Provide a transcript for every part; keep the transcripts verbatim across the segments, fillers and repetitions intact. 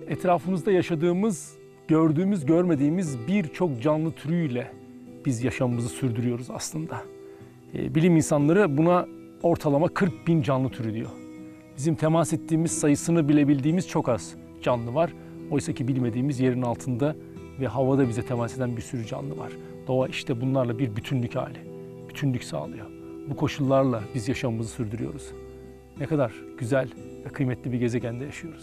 etrafımızda yaşadığımız, gördüğümüz, görmediğimiz birçok canlı türüyle biz yaşamımızı sürdürüyoruz aslında. E, bilim insanları buna ortalama kırk bin canlı türü diyor. Bizim temas ettiğimiz, sayısını bilebildiğimiz çok az canlı var. Oysa ki bilmediğimiz yerin altında ve havada bize temas eden bir sürü canlı var. Doğa işte bunlarla bir bütünlük hali, bütünlük sağlıyor. Bu koşullarla biz yaşamımızı sürdürüyoruz. Ne kadar güzel ve kıymetli bir gezegende yaşıyoruz.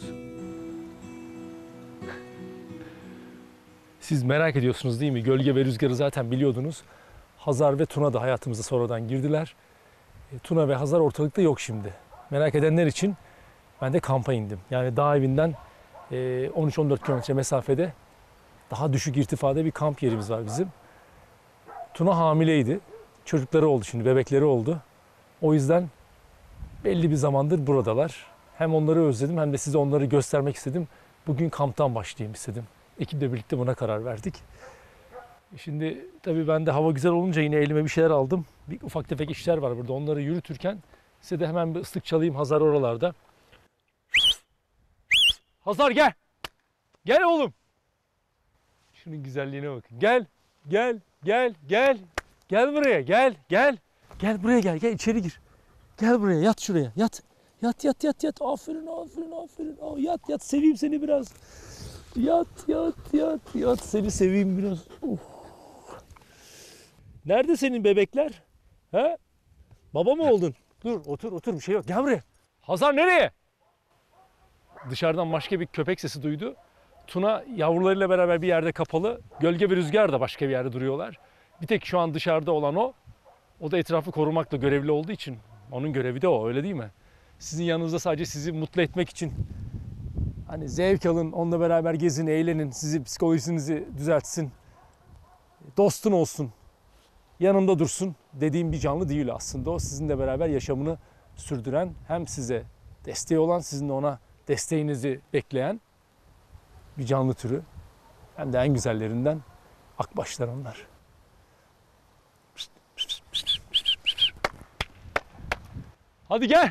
Siz merak ediyorsunuz değil mi? Gölge ve rüzgarı zaten biliyordunuz. Hazar ve Tuna da hayatımıza sonradan girdiler. Tuna ve Hazar ortalıkta yok şimdi. Merak edenler için ben de kampa indim. Yani dağ evinden on üç on dört kilometre mesafede daha düşük irtifada bir kamp yerimiz var bizim. Tuna hamileydi. Çocukları oldu şimdi, bebekleri oldu. O yüzden belli bir zamandır buradalar. Hem onları özledim hem de size onları göstermek istedim. Bugün kamptan başlayayım istedim. Ekiple birlikte buna karar verdik. Şimdi tabii ben de hava güzel olunca yine elime bir şeyler aldım. Bir ufak tefek işler var burada. Onları yürütürken size de hemen bir ıslık çalayım. Hazar oralarda. Hazar gel. Gel oğlum. Şunun güzelliğine bakın. Gel. Gel. Gel. Gel. Gel buraya. Gel. Gel. Gel buraya gel. Gel içeri gir. Gel buraya. Yat şuraya. Yat. Yat yat yat yat. Aferin aferin aferin. Aa, yat yat. Seveyim seni biraz. Yat yat yat yat. Seni seveyim biraz. Uf. Nerede senin bebekler? He? Baba mı oldun? Dur otur otur bir şey yok. Gel buraya. Hazar nereye? Dışarıdan başka bir köpek sesi duydu. Tuna yavrularıyla beraber bir yerde kapalı. Gölge ve rüzgar da başka bir yerde duruyorlar. Bir tek şu an dışarıda olan o. O da etrafı korumakla görevli olduğu için. Onun görevi de o, öyle değil mi? Sizin yanınızda sadece sizi mutlu etmek için. Hani zevk alın, onunla beraber gezin, eğlenin, sizi psikolojinizi düzeltsin. Dostun olsun, yanında dursun dediğim bir canlı değil aslında. O sizinle beraber yaşamını sürdüren, hem size desteği olan, sizin de ona desteğinizi bekleyen bir canlı türü. Hem de en güzellerinden akbaşlar onlar. Hadi gel.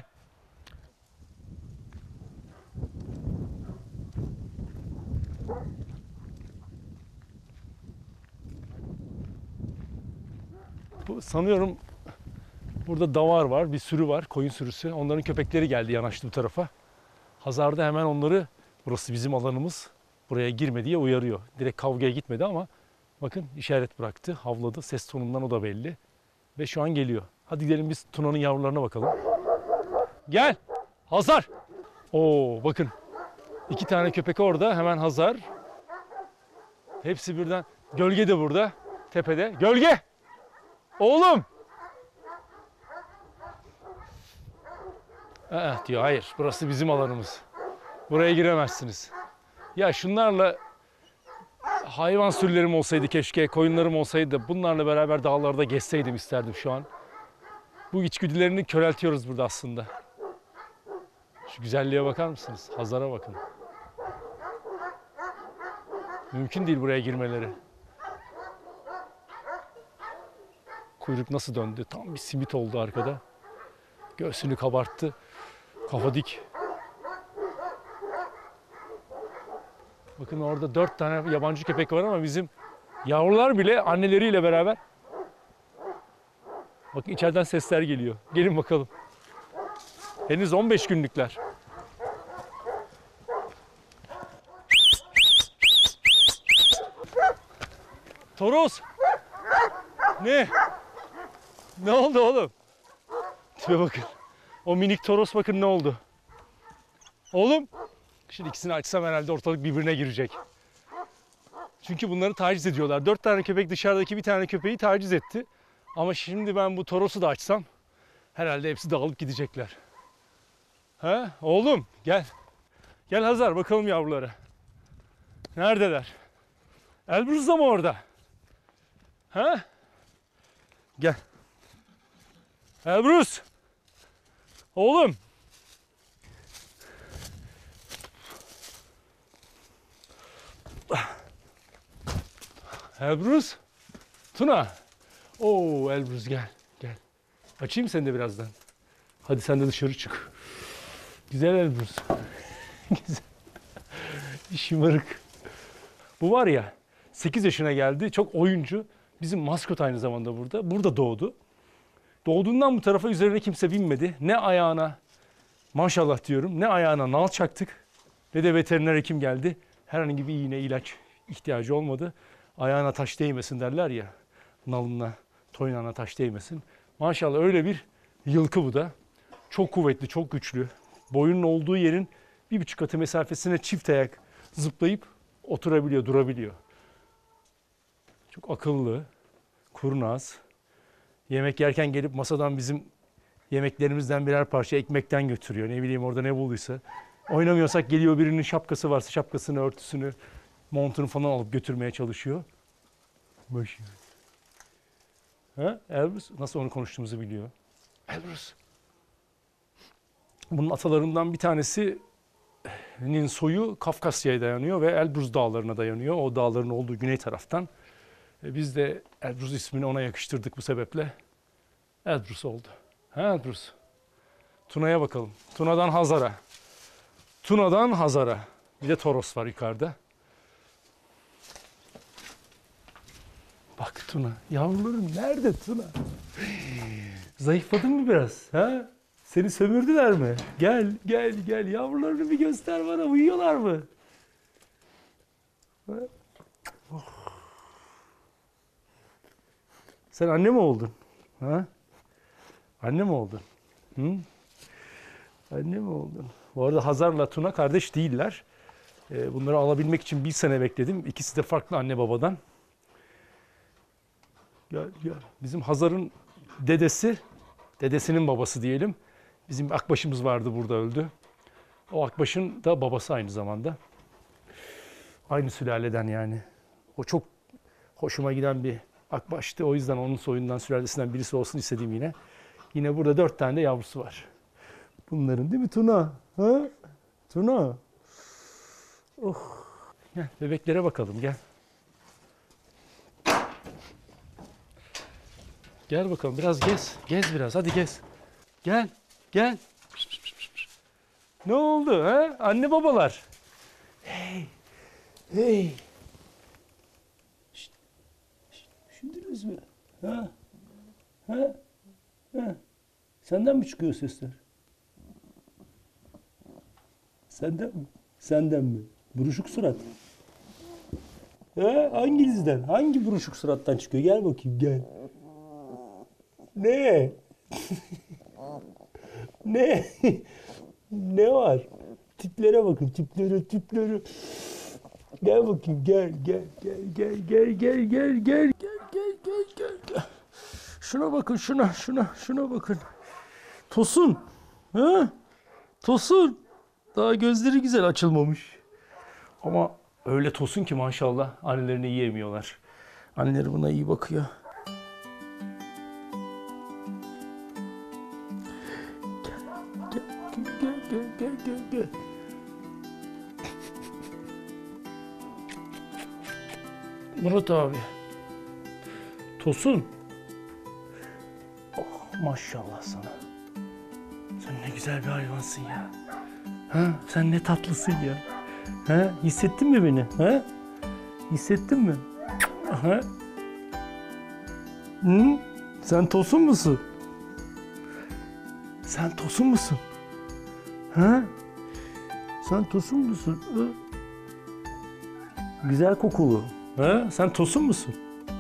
Bu sanıyorum burada davar var, bir sürü var, koyun sürüsü. Onların köpekleri geldi, yanaştı bu tarafa. Hazar da hemen onları, burası bizim alanımız, buraya girme diye uyarıyor. Direkt kavgaya gitmedi ama bakın işaret bıraktı, havladı. Ses tonundan o da belli. Ve şu an geliyor. Hadi gidelim biz Tuna'nın yavrularına bakalım. Gel! Hazar! Oo bakın. İki tane köpek orada, hemen Hazar. Hepsi birden. Gölge de burada, tepede. Gölge! Oğlum! Eh diyor, hayır. Burası bizim alanımız. Buraya giremezsiniz. Ya şunlarla hayvan sürülerim olsaydı keşke, koyunlarım olsaydı, bunlarla beraber dağlarda gezseydim isterdim şu an. Bu içgüdülerini köreltiyoruz burada aslında. Şu güzelliğe bakar mısınız? Hazara bakın. Mümkün değil buraya girmeleri. Kuyruk nasıl döndü? Tam bir simit oldu arkada. Göğsünü kabarttı. Kafa dik. Bakın orada dört tane yabancı köpek var ama bizim yavrular bile anneleriyle beraber. Bakın içeriden sesler geliyor. Gelin bakalım. Henüz on beş günlükler. Toros. Ne? Ne oldu oğlum? Tipe bakın. O minik Toros bakın ne oldu. Oğlum. Şimdi ikisini açsam herhalde ortalık birbirine girecek. Çünkü bunları taciz ediyorlar. Dört tane köpek dışarıdaki bir tane köpeği taciz etti. Ama şimdi ben bu Toros'u da açsam herhalde hepsi dağılıp gidecekler. He? Oğlum gel. Gel Hazar bakalım yavrulara. Neredeler? Elbruz da mı orada? He? Gel. Elbruz. Oğlum. Elbruz. Tuna. Oo Elbruz gel. Gel. Açayım seni de birazdan. Hadi sen de dışarı çık. Güzel Elbruz. Güzel. Şımarık. Bu var ya sekiz yaşına geldi. Çok oyuncu. Bizim maskot aynı zamanda burada. Burada doğdu. Doğduğundan bu tarafa üzerine kimse binmedi. Ne ayağına maşallah diyorum. Ne ayağına nal çaktık. Ne de veteriner hekim geldi. Herhangi bir iğne ilaç ihtiyacı olmadı. Ayağına taş değmesin derler ya. Nalına, toynağına taş değmesin. Maşallah öyle bir yılkı bu da. Çok kuvvetli, çok güçlü. Boyunun olduğu yerin bir buçuk katı mesafesine çift ayak zıplayıp oturabiliyor, durabiliyor. Çok akıllı, kurnaz. Yemek yerken gelip masadan bizim yemeklerimizden birer parça ekmekten götürüyor. Ne bileyim orada ne bulduysa. Oynamıyorsak geliyor birinin şapkası varsa şapkasını, örtüsünü, montunu falan alıp götürmeye çalışıyor. Başı. Ha? Elbrus nasıl onu konuştuğumuzu biliyor. Elbrus. Bunun atalarından bir tanesinin soyu Kafkasya'ya dayanıyor ve Elbrus dağlarına dayanıyor. O dağların olduğu güney taraftan. Biz de Elbrus ismini ona yakıştırdık bu sebeple. Elbrus oldu. Ha Elbrus. Tuna'ya bakalım. Tuna'dan Hazar'a. Tuna'dan Hazar'a. Bir de Toros var yukarıda. Bak Tuna. Yavrularım nerede Tuna? Zayıfladın mı biraz? Ha? Seni sömürdüler mi? Gel, gel, gel. Yavrularını bir göster bana. Uyuyorlar mı? Ha? Oh. Sen anne mi oldun? Ha? Anne mi oldun? Hı? Anne mi oldun? Bu arada Hazar'la Tuna kardeş değiller. Bunları alabilmek için bir sene bekledim. İkisi de farklı anne babadan. Gel, gel. Bizim Hazar'ın dedesi, dedesinin babası diyelim. Bizim akbaşımız vardı burada öldü. O akbaşın da babası aynı zamanda. Aynı sülaleden yani. O çok hoşuma giden bir akbaştı. O yüzden onun soyundan, sülalesinden birisi olsun istedim yine. Yine burada dört tane de yavrusu var. Bunların değil mi Tuna? Ha? Tuna. Oh. Gel bebeklere bakalım gel. Gel bakalım biraz gez. Gez biraz hadi gez. Gel. Gel. Pişt, pişt, pişt, pişt. Ne oldu ha? Anne babalar. Hey. Hey. Şşt. Şşt. Üşüdünüz mü? Ha? Ha? Ha? Senden mi çıkıyor sesler? Senden mi? Senden mi? Buruşuk surat. Ha? Hanginizden? Hangi buruşuk surattan çıkıyor? Gel bakayım gel. Ne? Ne? Ne var? Tiplere bakın, tiplere, tiplere. Gel bakayım, gel, gel, gel, gel, gel, gel, gel, gel, gel, gel, gel, gel, gel. Şuna bakın, şuna, şuna, şuna bakın. Tosun, ha? Tosun. Daha gözleri güzel açılmamış. Ama öyle tosun ki maşallah annelerini yiyemiyorlar. Anneleri buna iyi bakıyor. Gel, gel, gel, gel, gel. Murat abi. Tosun. Oh maşallah sana. Sen ne güzel bir hayvansın ya. Ha? Sen ne tatlısın ya. Ha? Hissettin mi beni? Ha? Hissettin mi? Ha? Hı? Sen Tosun musun? Sen Tosun musun? Ha? Sen Tosun musun? Ha? Güzel kokulu. Ha? Sen Tosun musun?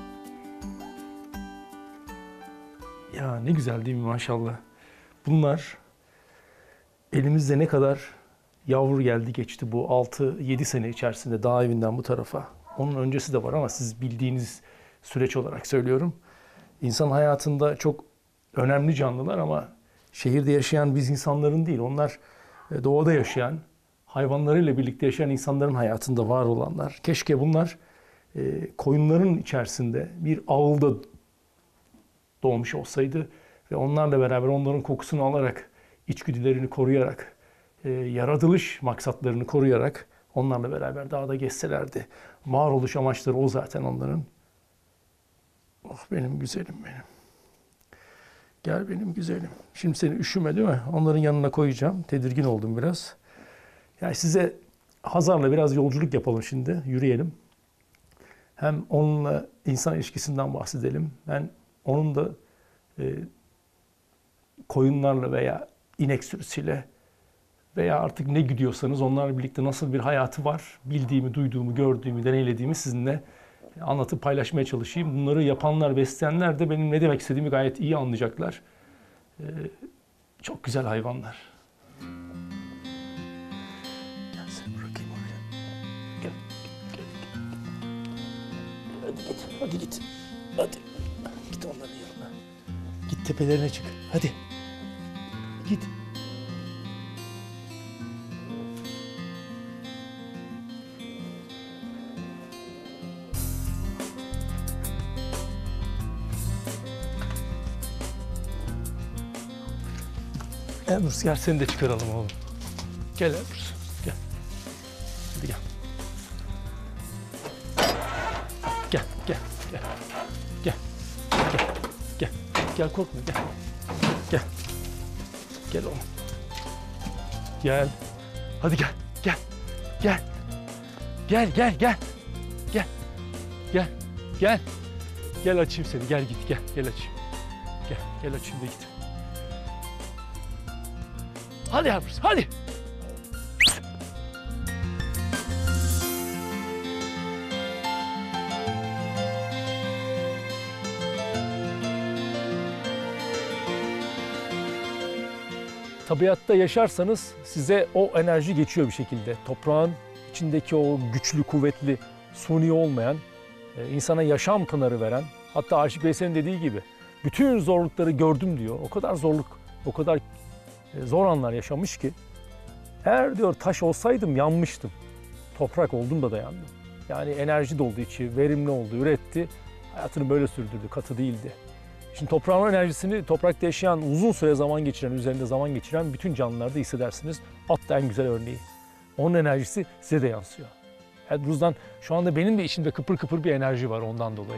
Ya ne güzel değil mi maşallah. Bunlar elimizde ne kadar yavru geldi geçti bu altı yedi sene içerisinde dağ evinden bu tarafa. Onun öncesi de var ama siz bildiğiniz süreç olarak söylüyorum. İnsan hayatında çok önemli canlılar ama şehirde yaşayan biz insanların değil. Onlar doğada yaşayan, hayvanlarıyla birlikte yaşayan insanların hayatında var olanlar. Keşke bunlar e, koyunların içerisinde bir ağılda doğmuş olsaydı ve onlarla beraber onların kokusunu alarak, içgüdülerini koruyarak, e, yaratılış maksatlarını koruyarak onlarla beraber dağda gezselerdi. Varoluş amaçları o zaten onların. Oh benim güzelim benim. Gel benim güzelim. Şimdi seni üşüme değil mi? Onların yanına koyacağım. Tedirgin oldum biraz. Yani size Hazar'la biraz yolculuk yapalım şimdi, yürüyelim. Hem onunla insan ilişkisinden bahsedelim. Ben onun da e, koyunlarla veya inek sürüsüyle veya artık ne gidiyorsanız onlarla birlikte nasıl bir hayatı var, bildiğimi, duyduğumu, gördüğümü, deneyimlediğimi sizinle anlatıp paylaşmaya çalışayım. Bunları yapanlar, besleyenler de benim ne demek istediğimi gayet iyi anlayacaklar. Ee, çok güzel hayvanlar. Gel seni bırakayım oraya. Gel. Gel. Hadi git. Hadi git. Hadi. Git onların yanına. Git tepelerine çık. Hadi. Git. Elbrus gel seni de çıkaralım oğlum. Gel Elbrus gel. Hadi gel. Gel gel gel. Gel. Gel. Gel. Gel korkma gel. Gel. Gel oğlum. Gel. Hadi gel. Gel. Gel. Gel gel gel. Gel. Gel. Gel. Gel açayım seni. Gel git gel. Gel açayım. Gel. Gel açayım da git. Hadi Elbrus, hadi. Tabiatta yaşarsanız size o enerji geçiyor bir şekilde. Toprağın içindeki o güçlü, kuvvetli, suni olmayan, insana yaşam pınarı veren, hatta Aşık Veysel'in dediği gibi bütün zorlukları gördüm diyor. O kadar zorluk, o kadar zor anlar yaşamış ki, eğer diyor taş olsaydım yanmıştım. Toprak oldum da dayandım. Yani enerji doldu içi, verimli oldu, üretti. Hayatını böyle sürdürdü, katı değildi. Şimdi toprağın enerjisini toprakta yaşayan, uzun süre zaman geçiren, üzerinde zaman geçiren bütün canlılarda hissedersiniz. At da en güzel örneği. Onun enerjisi size de yansıyor. Elbrus'dan şu anda benim de içimde kıpır kıpır bir enerji var ondan dolayı.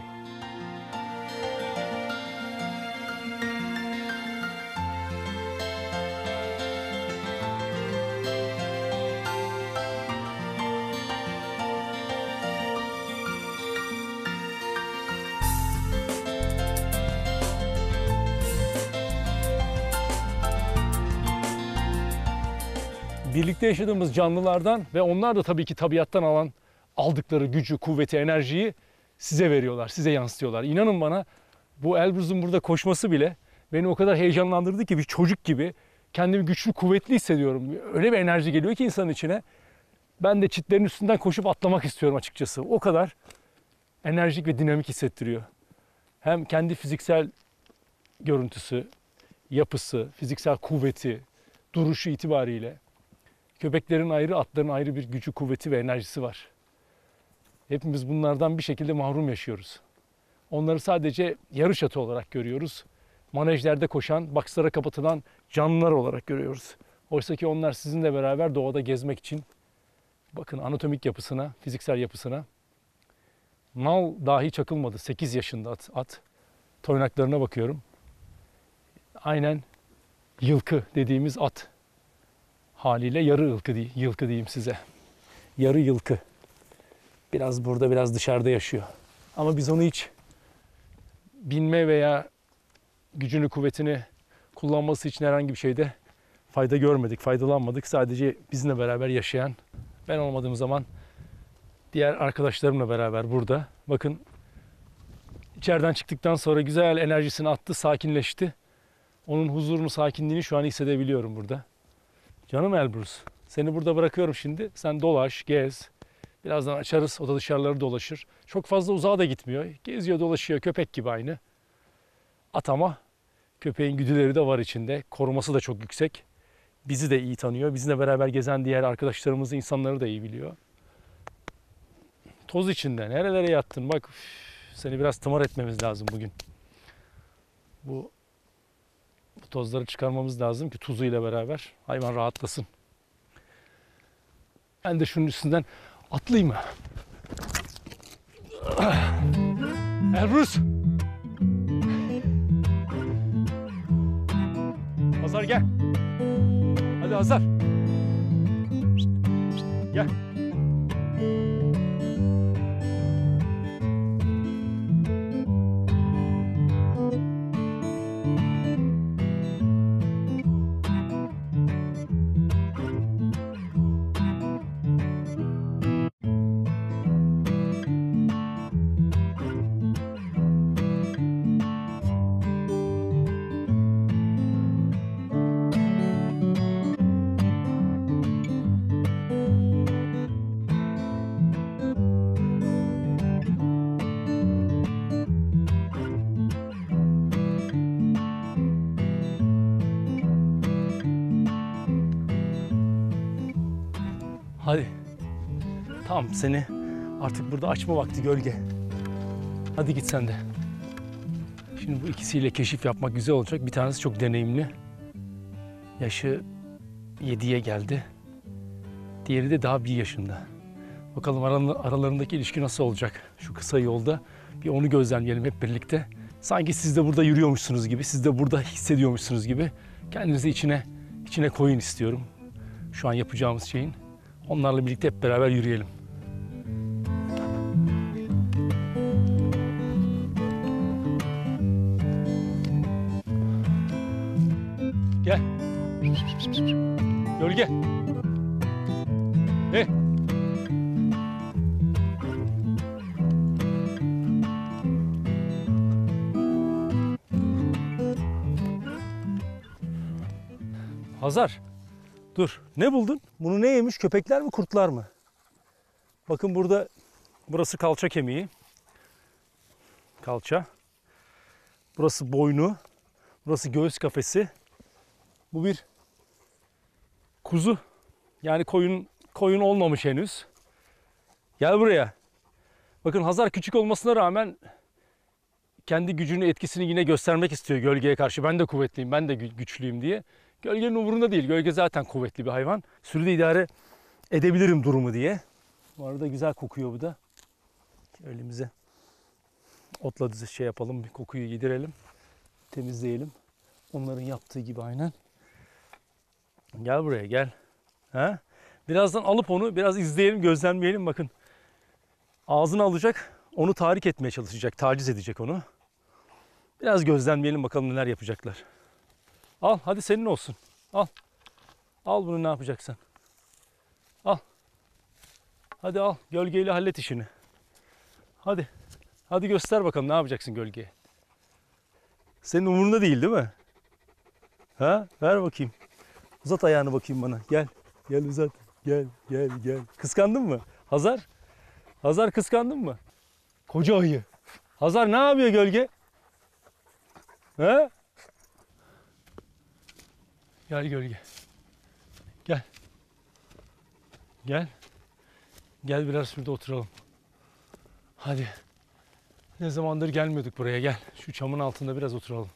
Birlikte yaşadığımız canlılardan ve onlar da tabii ki tabiattan alan aldıkları gücü, kuvveti, enerjiyi size veriyorlar, size yansıtıyorlar. İnanın bana bu Elbrus'un burada koşması bile beni o kadar heyecanlandırdı ki bir çocuk gibi kendimi güçlü, kuvvetli hissediyorum. Öyle bir enerji geliyor ki insanın içine. Ben de çitlerin üstünden koşup atlamak istiyorum açıkçası. O kadar enerjik ve dinamik hissettiriyor. Hem kendi fiziksel görüntüsü, yapısı, fiziksel kuvveti, duruşu itibariyle. Köpeklerin ayrı, atların ayrı bir gücü, kuvveti ve enerjisi var. Hepimiz bunlardan bir şekilde mahrum yaşıyoruz. Onları sadece yarış atı olarak görüyoruz. Manejlerde koşan, bokslara kapatılan canlılar olarak görüyoruz. Oysa ki onlar sizinle beraber doğada gezmek için, bakın anatomik yapısına, fiziksel yapısına, nal dahi çakılmadı. sekiz yaşında at. at. Toynaklarına bakıyorum. Aynen yılkı dediğimiz at. Haliyle yarı yılkı, değil, yılkı diyeyim size. Yarı yılkı. Biraz burada, biraz dışarıda yaşıyor. Ama biz onu hiç binme veya gücünü, kuvvetini kullanması için herhangi bir şeyde fayda görmedik, faydalanmadık. Sadece bizimle beraber yaşayan, ben olmadığım zaman diğer arkadaşlarımla beraber burada. Bakın içeriden çıktıktan sonra güzel enerjisini attı, sakinleşti. Onun huzurunu, sakinliğini şu an hissedebiliyorum burada. Canım Elbrus, seni burada bırakıyorum şimdi. Sen dolaş, gez. Birazdan açarız, o da dışarıları dolaşır. Çok fazla uzağa da gitmiyor. Geziyor, dolaşıyor, köpek gibi aynı. At ama köpeğin güdüleri de var içinde. Koruması da çok yüksek. Bizi de iyi tanıyor. Bizimle beraber gezen diğer arkadaşlarımızı, insanları da iyi biliyor. Toz içinde. Nerelere yattın? Bak, üf, seni biraz tımar etmemiz lazım bugün. Bu, bu tozları çıkarmamız lazım ki tuzuyla beraber hayvan rahatlasın. Ben de şunun üstünden atlayayım mı? Elbrus! Hazar gel. Hadi Hazar. Gel. Hadi. Tamam, seni artık burada açma vakti gölge. Hadi git sen de. Şimdi bu ikisiyle keşif yapmak güzel olacak. Bir tanesi çok deneyimli. Yaşı yediye geldi. Diğeri de daha bir yaşında. Bakalım aralarındaki ilişki nasıl olacak şu kısa yolda. Bir onu gözlemleyelim hep birlikte. Sanki siz de burada yürüyormuşsunuz gibi, siz de burada hissediyormuşsunuz gibi. Kendinizi içine içine koyun istiyorum. Şu an yapacağımız şeyin. Onlarla birlikte hep beraber yürüyelim. Gel. Gölge. Hey. Hazar. Dur. Ne buldun? Bunu ne yemiş? Köpekler mi, kurtlar mı? Bakın burada, burası kalça kemiği. Kalça. Burası boynu. Burası göğüs kafesi. Bu bir kuzu. Yani koyun koyun olmamış henüz. Gel buraya. Bakın Hazar küçük olmasına rağmen kendi gücünü, etkisini yine göstermek istiyor gölgeye karşı. Ben de kuvvetliyim, ben de güçlüyüm diye. Gölgenin umurunda değil. Gölge zaten kuvvetli bir hayvan. Sürüde idare edebilirim durumu diye. Bu arada güzel kokuyor bu da. Elimize otla düz şey yapalım, bir kokuyu yedirelim. Temizleyelim. Onların yaptığı gibi aynen. Gel buraya gel. Ha? Birazdan alıp onu biraz izleyelim, gözlemleyelim. Bakın ağzını alacak, onu tahrik etmeye çalışacak, taciz edecek onu. Biraz gözlemleyelim bakalım neler yapacaklar. Al, hadi senin olsun. Al. Al bunu, ne yapacaksan. Al. Hadi al, gölgeyle hallet işini. Hadi. Hadi göster bakalım ne yapacaksın gölgeye. Senin umurunda değil değil mi? Ha? Ver bakayım. Uzat ayağını bakayım bana. Gel. Gel uzat. Gel, gel, gel. Kıskandın mı? Hazar? Hazar, kıskandın mı? Koca ayı. Hazar ne yapıyor gölge? He? Gel gölge. Gel. Gel. Gel biraz şurada oturalım. Hadi. Ne zamandır gelmiyorduk buraya, gel. Şu çamın altında biraz oturalım.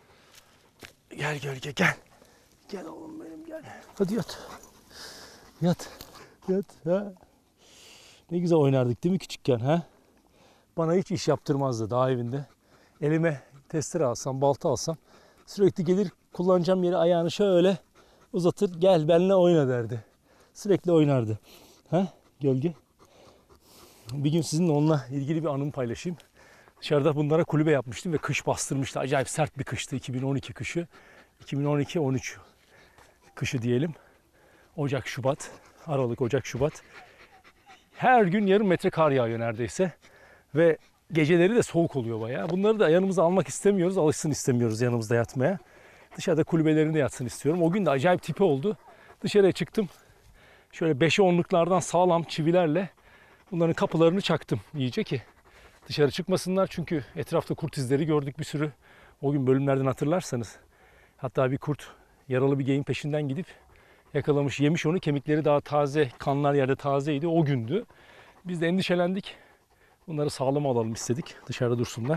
Gel gölge gel. Gel oğlum benim gel. Hadi yat. Yat. Yat. Ha. Ne güzel oynardık değil mi küçükken ha? Bana hiç iş yaptırmazdı dağ evinde. Elime testere alsam, balta alsam sürekli gelir, kullanacağım yeri ayağını şöyle uzatır, gel benimle oyna derdi. Sürekli oynardı. Ha? Gölge. Bir gün sizinle onunla ilgili bir anımı paylaşayım. Dışarıda bunlara kulübe yapmıştım ve kış bastırmıştı. Acayip sert bir kıştı. iki bin on iki kışı. iki bin on iki on üç kışı diyelim. Ocak, Şubat. Aralık, Ocak, Şubat. Her gün yarım metre kar yağıyor neredeyse. Ve geceleri de soğuk oluyor bayağı. Bunları da yanımıza almak istemiyoruz. Alışsın istemiyoruz yanımızda yatmaya. Dışarıda kulübelerinde yatsın istiyorum. O gün de acayip tipi oldu. Dışarıya çıktım. Şöyle beşe onluklardan sağlam çivilerle bunların kapılarını çaktım iyice ki dışarı çıkmasınlar. Çünkü etrafta kurt izleri gördük bir sürü. O gün bölümlerden hatırlarsanız. Hatta bir kurt yaralı bir geyin peşinden gidip yakalamış, yemiş onu. Kemikleri daha taze, kanlar yerde tazeydi. O gündü. Biz de endişelendik. Bunları sağlam alalım istedik. Dışarıda dursunlar.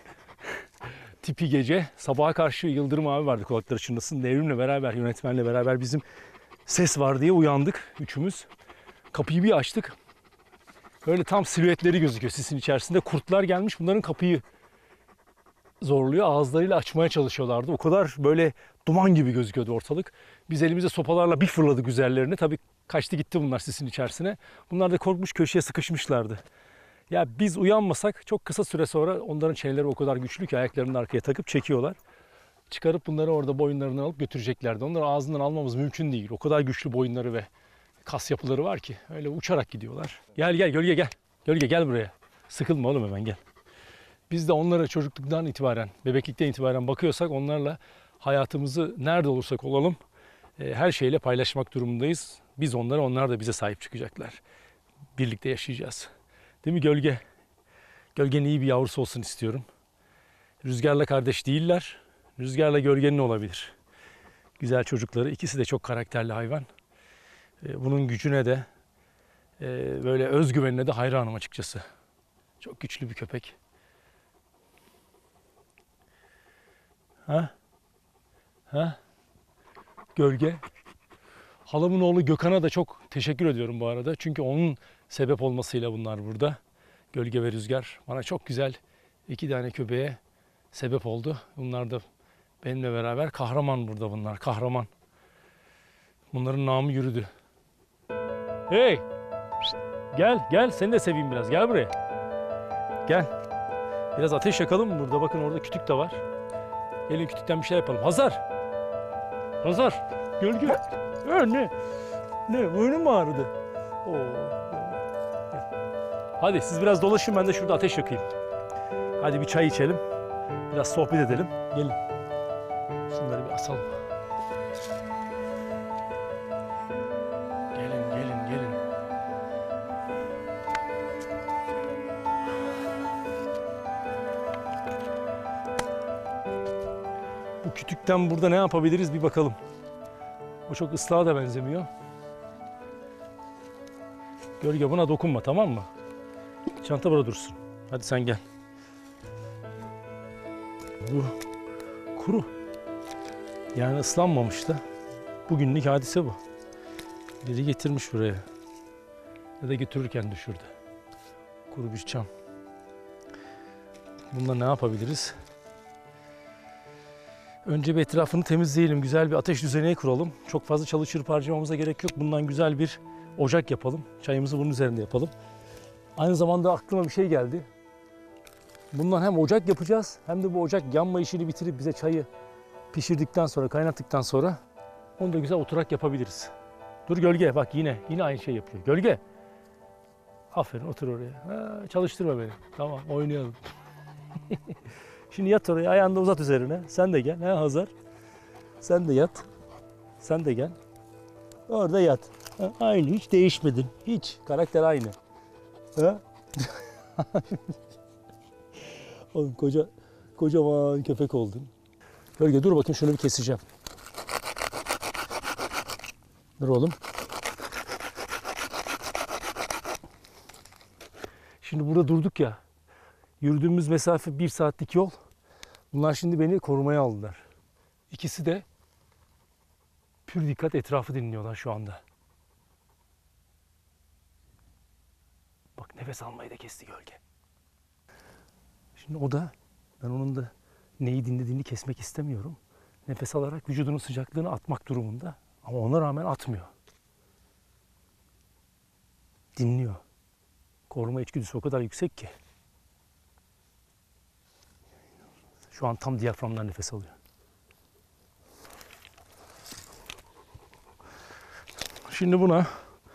Tipi gece. Sabaha karşı Yıldırım abi vardı kulakları çınlasın. Devrimle beraber, yönetmenle beraber bizim ses var diye uyandık üçümüz. Kapıyı bir açtık. Böyle tam silüetleri gözüküyor sisin içerisinde. Kurtlar gelmiş, bunların kapıyı zorluyor. Ağızlarıyla açmaya çalışıyorlardı. O kadar böyle duman gibi gözüküyordu ortalık. Biz elimizde sopalarla bir fırladık üzerlerine. Tabii kaçtı gitti bunlar sisin içerisine. Bunlar da korkmuş köşeye sıkışmışlardı. Ya biz uyanmasak çok kısa süre sonra onların çeneleri o kadar güçlü ki ayaklarını arkaya takıp çekiyorlar. Çıkarıp bunları orada boyunlarını alıp götüreceklerdi. Onları ağzından almamız mümkün değil. O kadar güçlü boyunları ve kas yapıları var ki öyle uçarak gidiyorlar. Gel gel gölge gel. Gölge gel buraya. Sıkılma oğlum, hemen gel. Biz de onlara çocukluktan itibaren, bebeklikten itibaren bakıyorsak onlarla hayatımızı nerede olursak olalım her şeyle paylaşmak durumundayız. Biz onlara, onlar da bize sahip çıkacaklar. Birlikte yaşayacağız. Değil mi gölge? Gölgenin iyi bir yavrusu olsun istiyorum. Rüzgarla kardeş değiller. Rüzgarla gölgenin olabilir. Güzel çocukları. İkisi de çok karakterli hayvan. Bunun gücüne de Ee, böyle özgüvenine de hayranım açıkçası. Çok güçlü bir köpek. Ha? Ha? Gölge. Halamın oğlu Gökhan'a da çok teşekkür ediyorum bu arada. Çünkü onun sebep olmasıyla bunlar burada. Gölge ve Rüzgar. Bana çok güzel iki tane köpeğe sebep oldu. Bunlar da benimle beraber kahraman burada bunlar. Kahraman. Bunların namı yürüdü. Hey! Şişt, gel, gel. Seni de seveyim biraz. Gel buraya. Gel. Biraz ateş yakalım mı burada? Bakın orada kütük de var. Gelin kütükten bir şey yapalım. Hazar! Hazar! Gölge! Ha, ne? Ne? Boynum mu ağrıdı? Oo. Hadi siz biraz dolaşın, ben de şurada ateş yakayım. Hadi bir çay içelim. Biraz sohbet edelim. Gelin. Şunları bir asalım. Gelin, gelin, gelin. Bu kütükten burada ne yapabiliriz bir bakalım. O çok ıslaha da benzemiyor. Gölge, buna dokunma, tamam mı? Çanta burada dursun. Hadi sen gel. Bu kuru. Yani ıslanmamış da. Bugünlük hadise bu. Biri getirmiş buraya. Ya da götürürken düşürdü. Kuru bir çam. Bununla ne yapabiliriz? Önce bir etrafını temizleyelim. Güzel bir ateş düzeni kuralım. Çok fazla çalı çırpı harcamamıza gerek yok. Bundan güzel bir ocak yapalım. Çayımızı bunun üzerinde yapalım. Aynı zamanda aklıma bir şey geldi. Bundan hem ocak yapacağız hem de bu ocak yanma işini bitirip bize çayı pişirdikten sonra, kaynattıktan sonra onu da güzel oturak yapabiliriz. Dur Gölge, bak yine yine aynı şey yapıyor. Gölge. Aferin, otur oraya. Ha, çalıştırma beni. Tamam, oynayalım. Şimdi yat oraya, ayağını da uzat üzerine. Sen de gel. Ha, Hazar. Sen de yat. Sen de gel. Orada yat. Ha, aynı, hiç değişmedin. Hiç. Karakter aynı. Ha? Oğlum koca, kocaman köpek oldun. Gölge dur bakayım, şunu bir keseceğim. Dur oğlum. Şimdi burada durduk ya. Yürüdüğümüz mesafe bir saatlik yol. Bunlar şimdi beni korumaya aldılar. İkisi de pür dikkat etrafı dinliyorlar şu anda. Bak nefes almayı da kesti Gölge. Şimdi o da, ben onun da neyi dinlediğini kesmek istemiyorum. Nefes alarak vücudunun sıcaklığını atmak durumunda. Ama ona rağmen atmıyor. Dinliyor. Koruma içgüdüsü o kadar yüksek ki. Şu an tam diyaframdan nefes alıyor. Şimdi buna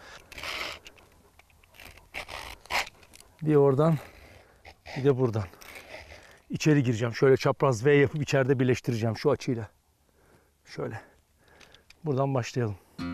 bir oradan bir de buradan içeri gireceğim. Şöyle çapraz V yapıp içeride birleştireceğim şu açıyla. Şöyle. Buradan başlayalım.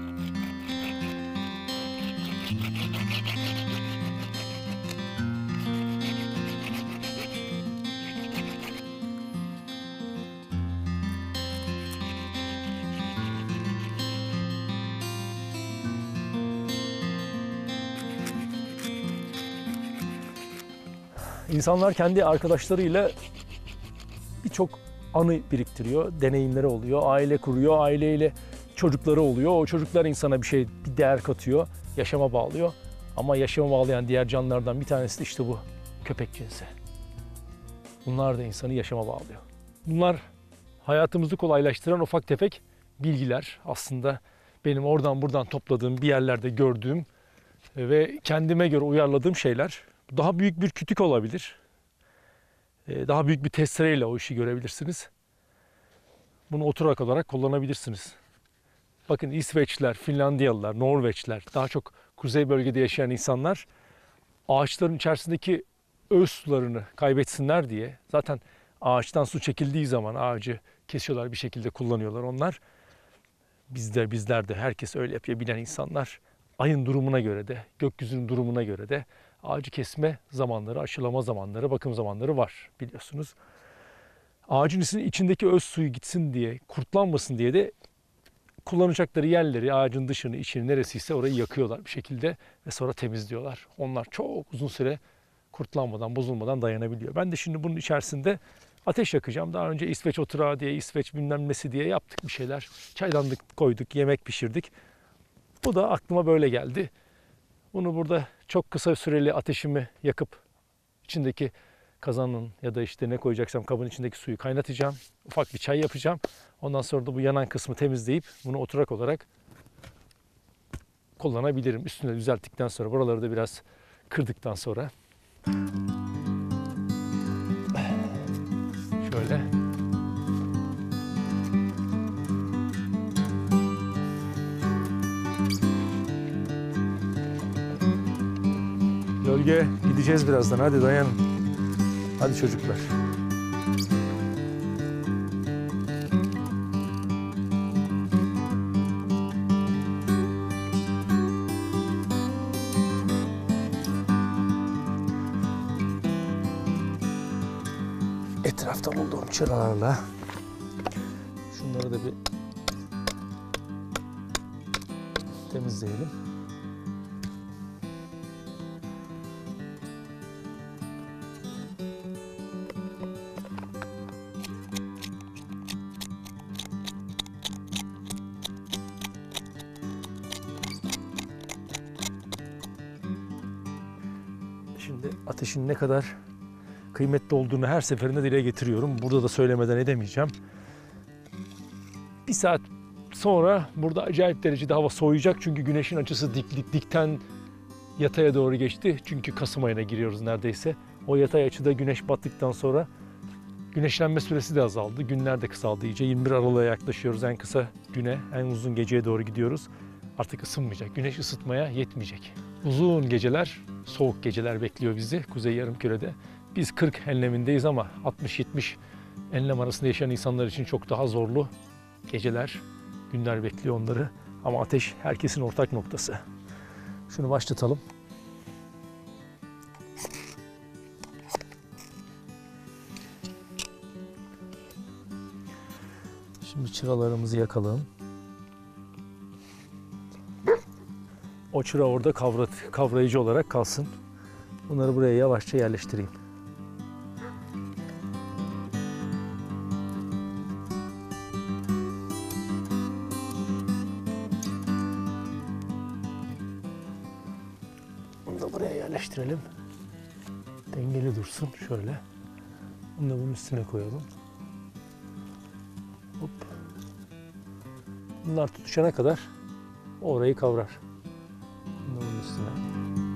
İnsanlar kendi arkadaşlarıyla birçok anı biriktiriyor, deneyimleri oluyor, aile kuruyor, aileyle çocukları oluyor. O çocuklar insana bir şey, bir değer katıyor, yaşama bağlıyor. Ama yaşama bağlayan diğer canlılardan bir tanesi de işte bu köpek cinsi. Bunlar da insanı yaşama bağlıyor. Bunlar hayatımızı kolaylaştıran ufak tefek bilgiler. Aslında benim oradan buradan topladığım, bir yerlerde gördüğüm ve kendime göre uyarladığım şeyler. Daha büyük bir kütük olabilir. Daha büyük bir testereyle o işi görebilirsiniz. Bunu oturak olarak kullanabilirsiniz. Bakın İsveçliler, Finlandiyalılar, Norveçliler, daha çok kuzey bölgede yaşayan insanlar ağaçların içerisindeki öz sularını kaybetsinler diye, zaten ağaçtan su çekildiği zaman ağacı kesiyorlar, bir şekilde kullanıyorlar onlar. Bizler, bizler de herkes öyle yapıyor, bilen insanlar. Ayın durumuna göre de, gökyüzünün durumuna göre de ağacı kesme zamanları, aşılama zamanları, bakım zamanları var biliyorsunuz. Ağacın içindeki öz suyu gitsin diye, kurtlanmasın diye de kullanacakları yerleri, ağacın dışını, içini neresiyse orayı yakıyorlar bir şekilde ve sonra temizliyorlar. Onlar çok uzun süre kurtlanmadan, bozulmadan dayanabiliyor. Ben de şimdi bunun içerisinde ateş yakacağım. Daha önce İsveç oturağı diye, İsveç bilmem nesi diye yaptık bir şeyler. Çaydanlık koyduk, yemek pişirdik. Bu da aklıma böyle geldi. Bunu burada çok kısa süreli ateşimi yakıp içindeki kazanın ya da işte ne koyacaksam kabın içindeki suyu kaynatacağım. Ufak bir çay yapacağım. Ondan sonra da bu yanan kısmı temizleyip bunu oturak olarak kullanabilirim. Üstüne düzelttikten sonra, buraları da biraz kırdıktan sonra. Şöyle. Gölge gideceğiz birazdan. Hadi dayanın. Hadi çocuklar. Etrafta bulduğum çıralarla şunları da bir temizleyelim. Şimdi ateşin ne kadar kıymetli olduğunu her seferinde dile getiriyorum. Burada da söylemeden edemeyeceğim. Bir saat sonra burada acayip derecede hava soğuyacak. Çünkü güneşin açısı dik, dik, dikten yataya doğru geçti. Çünkü Kasım ayına giriyoruz neredeyse. O yatay açıda güneş battıktan sonra güneşlenme süresi de azaldı. Günler de kısaldı iyice. yirmi bir Aralık'a yaklaşıyoruz. En kısa güne, en uzun geceye doğru gidiyoruz. Artık ısınmayacak. Güneş ısıtmaya yetmeyecek. Uzun geceler, soğuk geceler bekliyor bizi Kuzey Yarımküre'de. Biz kırk enlemindeyiz ama altmış yetmiş enlem arasında yaşayan insanlar için çok daha zorlu geceler, günler bekliyor onları. Ama ateş herkesin ortak noktası. Şunu başlatalım. Şimdi çıralarımızı yakalım. O çıra orada kavra, kavrayıcı olarak kalsın. Bunları buraya yavaşça yerleştireyim. Bunu da buraya yerleştirelim. Dengeli dursun şöyle. Bunu da bunun üstüne koyalım. Hop. Bunlar tutuşana kadar orayı kavrar. Bunu da bunun üstüne.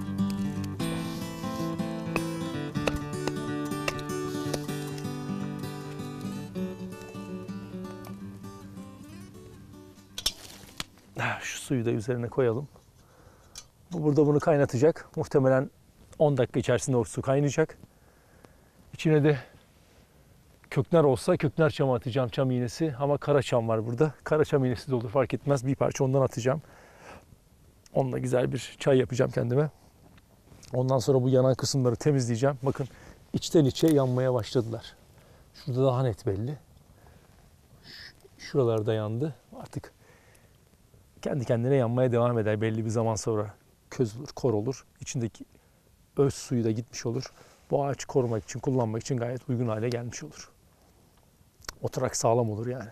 Şu suyu da üzerine koyalım. Bu burada bunu kaynatacak. Muhtemelen on dakika içerisinde o su kaynayacak. İçine de köknar olsa köknar çamı atacağım, çam iğnesi. Ama kara çam var burada. Kara çam iğnesi de olur, fark etmez. Bir parça ondan atacağım. Onunla güzel bir çay yapacağım kendime. Ondan sonra bu yanan kısımları temizleyeceğim. Bakın içten içe yanmaya başladılar. Şurada daha net belli. Şuralarda yandı. Artık kendi kendine yanmaya devam eder. Belli bir zaman sonra köz olur, kor olur. İçindeki öz suyu da gitmiş olur. Bu ağaç korumak için, kullanmak için gayet uygun hale gelmiş olur. Oturak sağlam olur yani.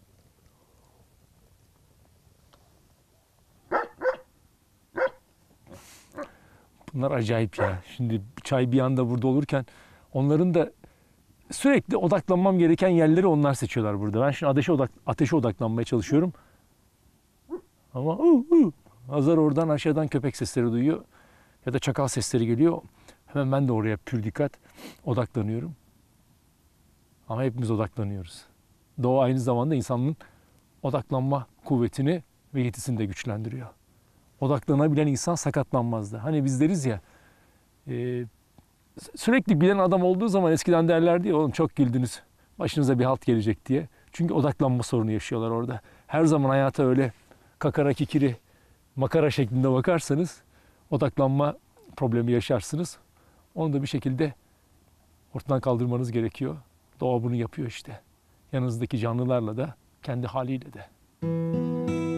Bunlar acayip ya. Şimdi çay bir anda burada olurken onların da sürekli odaklanmam gereken yerleri onlar seçiyorlar burada. Ben şimdi ateşe, odak, ateşe odaklanmaya çalışıyorum. Ama uh, uh, Hazar oradan aşağıdan köpek sesleri duyuyor. Ya da çakal sesleri geliyor. Hemen ben de oraya pür dikkat odaklanıyorum. Ama hepimiz odaklanıyoruz. Doğa aynı zamanda insanın odaklanma kuvvetini ve yetisini de güçlendiriyor. Odaklanabilen insan sakatlanmazdı. Hani biz deriz ya, e, sürekli gülen adam olduğu zaman eskiden derlerdi ya, oğlum çok güldünüz, başınıza bir halt gelecek diye. Çünkü odaklanma sorunu yaşıyorlar orada. Her zaman hayata öyle kakara kikiri, makara şeklinde bakarsanız odaklanma problemi yaşarsınız. Onu da bir şekilde ortadan kaldırmanız gerekiyor. Doğa bunu yapıyor işte. Yanınızdaki canlılarla da, kendi haliyle de.